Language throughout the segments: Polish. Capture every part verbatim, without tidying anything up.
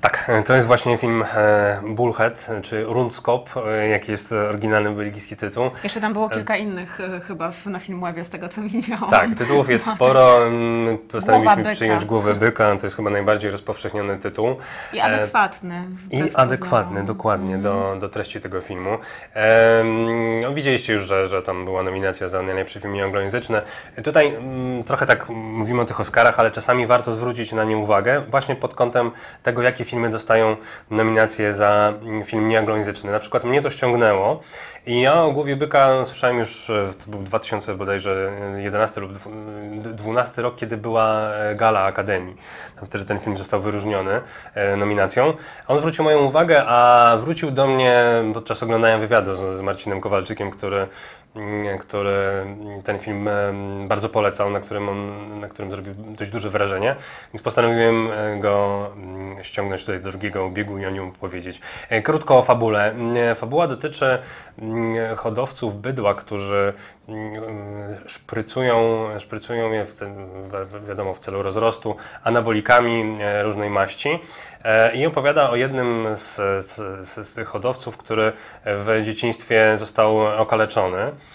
Tak, to jest właśnie film e, Bullhead, czy Rundskop, e, jaki jest oryginalny belgijski tytuł. Jeszcze tam było kilka innych e, chyba w, na Filmwebie, z tego co widziałam. Tak, tytułów jest sporo. Postanowiliśmy byka. przyjąć Głowę byka, to jest chyba najbardziej rozpowszechniony tytuł. I adekwatny. I adekwatny, dokładnie, mm. do, do treści tego filmu. E, no, widzieliście już, że, że tam była nominacja za najlepszy film nieanglojęzyczny. Tutaj m, trochę tak mówimy o tych Oscarach, ale czasami warto zwrócić na nie uwagę, właśnie pod kątem tego, jakie filmy dostają nominacje za film nieanglojęzyczny. Na przykład mnie to ściągnęło i ja o Głowie byka słyszałem już, to był dwa tysiące bodajże jedenasty lub dwunasty rok, kiedy była gala Akademii. Wtedy ten film został wyróżniony nominacją. On zwrócił moją uwagę, a wrócił do mnie podczas oglądania wywiadu z, z Marcinem Kowalczykiem, który który ten film bardzo polecał, na którym, on, na którym zrobił dość duże wrażenie, więc postanowiłem go ściągnąć tutaj do drugiego obiegu i o nim powiedzieć. Krótko o fabule. Fabuła dotyczy hodowców bydła, którzy szprycują, szprycują je w ten, wiadomo, w celu rozrostu anabolikami różnej maści. I opowiada o jednym z, z, z tych hodowców, który w dzieciństwie został okaleczony.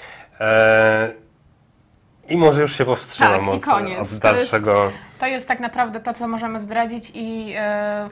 I może już się powstrzymam tak, od, i koniec. od dalszego... To jest, to jest tak naprawdę to, co możemy zdradzić i e,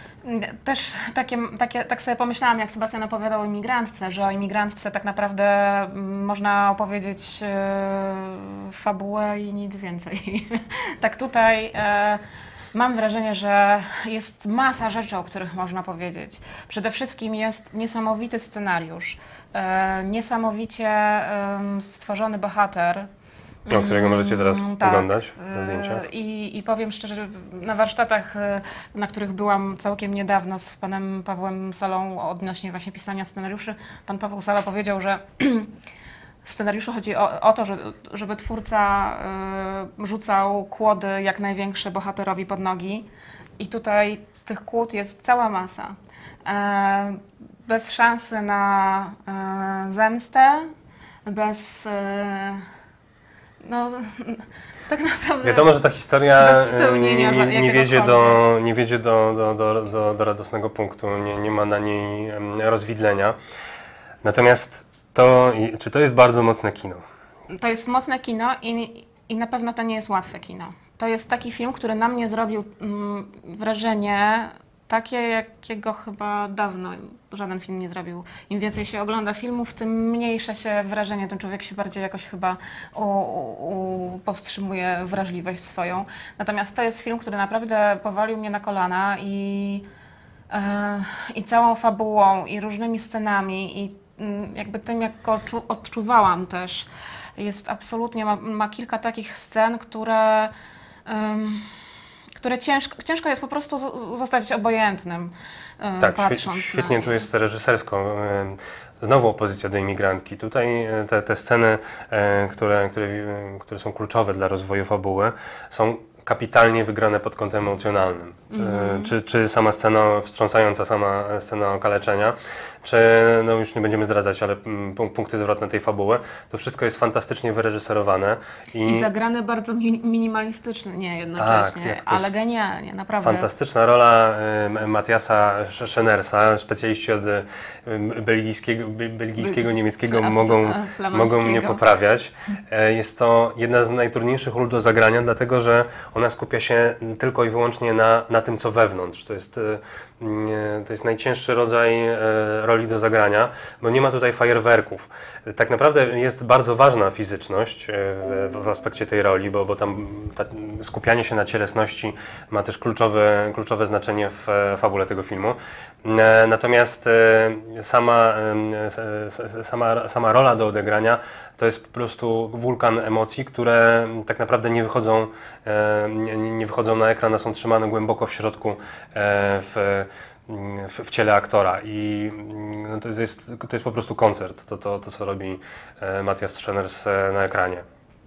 też takie, takie, tak sobie pomyślałam, jak Sebastian opowiadał o imigrantce, że o imigrantce tak naprawdę można opowiedzieć e, fabułę i nic więcej. Tak tutaj... E, Mam wrażenie, że jest masa rzeczy, o których można powiedzieć. Przede wszystkim jest niesamowity scenariusz, e, niesamowicie e, stworzony bohater. O którego możecie teraz tak, oglądać na zdjęciach. I, I powiem szczerze, że na warsztatach, na których byłam całkiem niedawno z panem Pawłem Salą odnośnie właśnie pisania scenariuszy, pan Paweł Sala powiedział, że w scenariuszu chodzi o, o to, że, żeby twórca y, rzucał kłody jak największe bohaterowi pod nogi i tutaj tych kłód jest cała masa. E, bez szansy na e, zemstę, bez... E, no, tak naprawdę... Wiadomo, że ta historia nie, nie, nie, nie wiedzie, do, nie wiedzie do, do, do, do, do radosnego punktu, nie, nie ma na niej rozwidlenia. Natomiast To, czy to jest bardzo mocne kino? To jest mocne kino i, i na pewno to nie jest łatwe kino. To jest taki film, który na mnie zrobił mm, wrażenie takie, jakiego chyba dawno żaden film nie zrobił. Im więcej się ogląda filmów, tym mniejsze się wrażenie. Ten człowiek się bardziej jakoś chyba u, u, powstrzymuje wrażliwość swoją. Natomiast to jest film, który naprawdę powalił mnie na kolana i, yy, i całą fabułą, i różnymi scenami, i jakby tym, jak go odczuwałam też, jest absolutnie, ma, ma kilka takich scen, które, um, które ciężko, ciężko jest po prostu z, zostać obojętnym, um, tak, patrząc świe, świetnie na tu jest reżysersko. Znowu opozycja do imigrantki. Tutaj te, te sceny, które, które, które są kluczowe dla rozwoju fabuły, są kapitalnie wygrane pod kątem emocjonalnym. Mm. Czy, czy sama scena, wstrząsająca sama scena okaleczenia, czy, no już nie będziemy zdradzać, ale punkty zwrotne tej fabuły, to wszystko jest fantastycznie wyreżyserowane. I, I zagrane bardzo mi minimalistycznie nie jednocześnie, tak, ale genialnie, naprawdę. Fantastyczna rola y, Matiasa Schoenersa, specjaliści od y, belgijskiego, belgijskiego, niemieckiego mogą, mogą mnie poprawiać. Y, jest to jedna z najtrudniejszych ról do zagrania, dlatego że ona skupia się tylko i wyłącznie na, na tym, co wewnątrz. To jest, to jest najcięższy rodzaj roli do zagrania, bo nie ma tutaj fajerwerków. Tak naprawdę jest bardzo ważna fizyczność w, w aspekcie tej roli, bo, bo tam ta, skupianie się na cielesności ma też kluczowe, kluczowe znaczenie w fabule tego filmu. Natomiast sama, sama, sama rola do odegrania to jest po prostu wulkan emocji, które tak naprawdę nie wychodzą, nie, nie wychodzą na ekran, a są trzymane głęboko w środku w, w, w ciele aktora. I to jest, to jest po prostu koncert, to, to, to co robi Matias Schoeners na ekranie.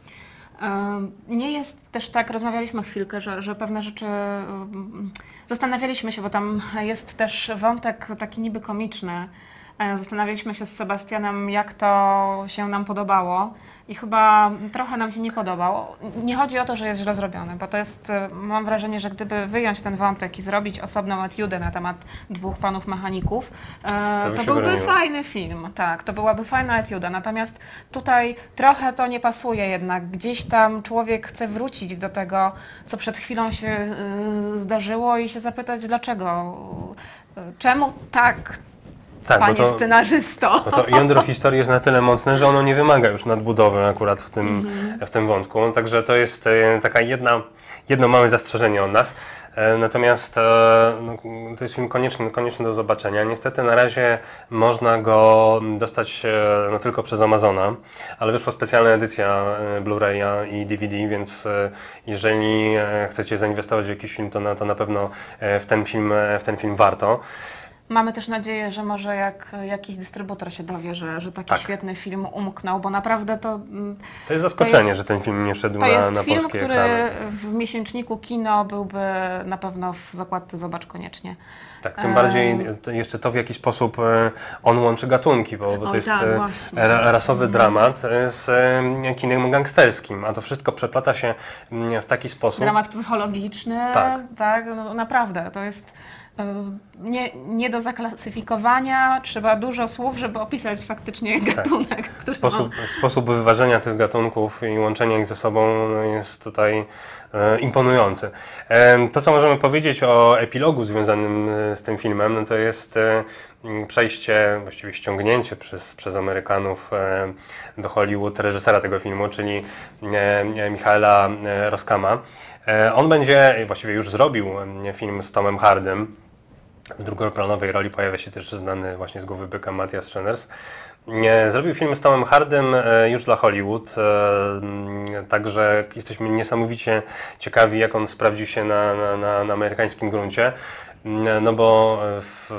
Nie jest też tak, rozmawialiśmy chwilkę, że, że pewne rzeczy zastanawialiśmy się, bo tam jest też wątek taki niby komiczny, Zastanawialiśmy się z Sebastianem, jak to się nam podobało i chyba trochę nam się nie podobało. Nie chodzi o to, że jest źle zrobione, bo to jest, mam wrażenie, że gdyby wyjąć ten wątek i zrobić osobną etiudę na temat dwóch panów mechaników, to, by to byłby broniło. fajny film, tak, to byłaby fajna etiuda. Natomiast tutaj trochę to nie pasuje jednak. Gdzieś tam człowiek chce wrócić do tego, co przed chwilą się zdarzyło i się zapytać, dlaczego, czemu tak. Tak, Panie to, scenarzysto. Bo to jądro historii jest na tyle mocne, że ono nie wymaga już nadbudowy akurat w tym, mm-hmm. w tym wątku. Także to jest taka jedna, jedno małe zastrzeżenie od nas. Natomiast no, to jest film konieczny, konieczny do zobaczenia. Niestety na razie można go dostać no, tylko przez Amazona, ale wyszła specjalna edycja Blu-raya i D V D, więc jeżeli chcecie zainwestować w jakiś film, to na, to na pewno w ten film, w ten film warto. Mamy też nadzieję, że może jak jakiś dystrybutor się dowie, że, że taki tak. świetny film umknął, bo naprawdę to... To jest zaskoczenie, to jest, że ten film nie wszedł na, na polskie ekrany. To jest film, który ekrany. w miesięczniku Kino byłby na pewno w zakładce Zobacz koniecznie. Tak, tym bardziej jeszcze to, w jaki sposób on łączy gatunki, bo, bo to o, jest tak, rasowy mm. dramat z kinem gangsterskim, a to wszystko przeplata się w taki sposób... Dramat psychologiczny, tak, tak no, naprawdę, to jest... Nie, nie do zaklasyfikowania, trzeba dużo słów, żeby opisać faktycznie gatunek. Tak. Sposób, sposób wyważenia tych gatunków i łączenia ich ze sobą jest tutaj e, imponujący. E, to, co możemy powiedzieć o epilogu związanym z tym filmem, no to jest e, przejście, właściwie ściągnięcie przez, przez Amerykanów e, do Hollywood reżysera tego filmu, czyli e, Michaela Roskama. E, on będzie, właściwie już zrobił film z Tomem Hardym. W drugoplanowej roli pojawia się też znany właśnie z Głowy byka Matthias Schoenaerts. Zrobił film z Tomem Hardym już dla Hollywood, także jesteśmy niesamowicie ciekawi, jak on sprawdził się na, na, na, na amerykańskim gruncie. No bo w,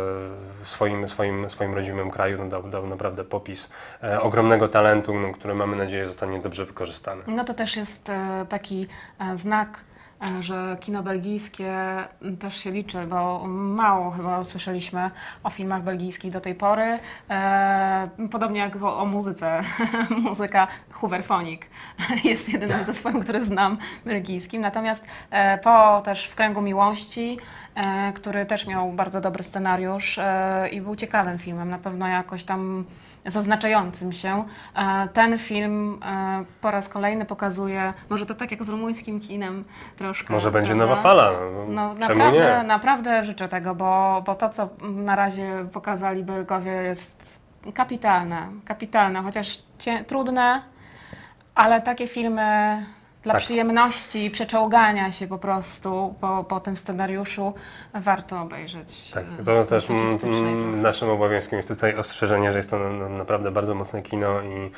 w swoim, swoim, swoim rodzimym kraju no dał, dał naprawdę popis e, ogromnego talentu, no, który mamy nadzieję zostanie dobrze wykorzystany. No to też jest e, taki e, znak, e, że kino belgijskie też się liczy, bo mało chyba słyszeliśmy o filmach belgijskich do tej pory. E, podobnie jak o, o muzyce. Muzyka Hooverphonic jest jedynym zespołem, który znam belgijskim. Natomiast e, po też W kręgu miłości, E, który też miał bardzo dobry scenariusz e, i był ciekawym filmem, na pewno jakoś tam zaznaczającym się. E, ten film e, po raz kolejny pokazuje, może to tak jak z rumuńskim kinem troszkę. Może będzie prawda? nowa fala. No, naprawdę, naprawdę życzę tego, bo, bo to, co na razie pokazali Belgowie, jest kapitalne, kapitalne, chociaż cie, trudne, ale takie filmy dla tak. przyjemności i przeczołgania się po prostu po, po tym scenariuszu warto obejrzeć. Tak, to też m, naszym obowiązkiem jest tutaj ostrzeżenie, że jest to no, naprawdę bardzo mocne kino i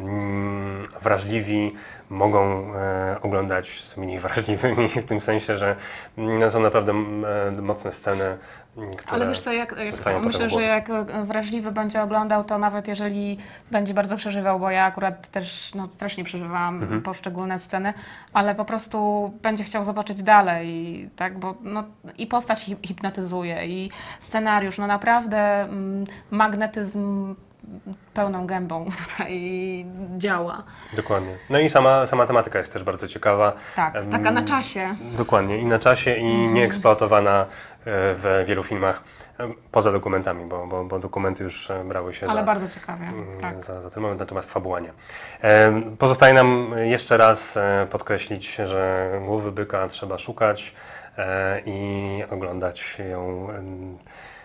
mm, wrażliwi mogą e, oglądać z mniej wrażliwymi w tym sensie, że no, są naprawdę e, mocne sceny. Ale wiesz co, jak, jak, myślę, że jak wrażliwy będzie oglądał, to nawet jeżeli będzie bardzo przeżywał, bo ja akurat też no, strasznie przeżywałam mhm. poszczególne sceny, ale po prostu będzie chciał zobaczyć dalej, tak, bo no, i postać hipnotyzuje, i scenariusz, no naprawdę mm, magnetyzm pełną gębą tutaj działa. Dokładnie. No i sama, sama tematyka jest też bardzo ciekawa. Tak, um, taka na czasie. Dokładnie, i na czasie, i mm. nieeksploatowana w wielu filmach, poza dokumentami, bo, bo, bo dokumenty już brały się Ale za, bardzo ciekawie, tak. za, za ten moment, natomiast fabuła nie. Pozostaje nam jeszcze raz podkreślić, że Głowy byka trzeba szukać i oglądać ją